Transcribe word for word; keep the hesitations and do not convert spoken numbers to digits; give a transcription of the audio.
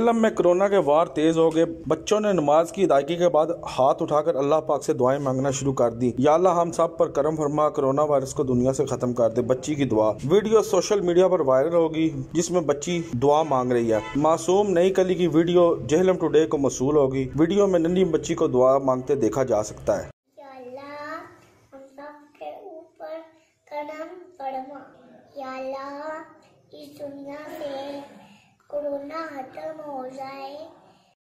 जेहलम में कोरोना के वार तेज हो गए। बच्चों ने नमाज की अदायगी के बाद हाथ उठाकर अल्लाह पाक से दुआएं मांगना शुरू कर दी। या अल्लाह हम सब पर करम फरमा, कोरोना वायरस को दुनिया से खत्म कर दे। बच्ची की दुआ वीडियो सोशल मीडिया पर वायरल होगी, जिसमें बच्ची दुआ मांग रही है। मासूम नई कली की वीडियो जेहलम टुडे को मौसूल होगी। वीडियो में नन्ही बच्ची को दुआ मांगते देखा जा सकता है।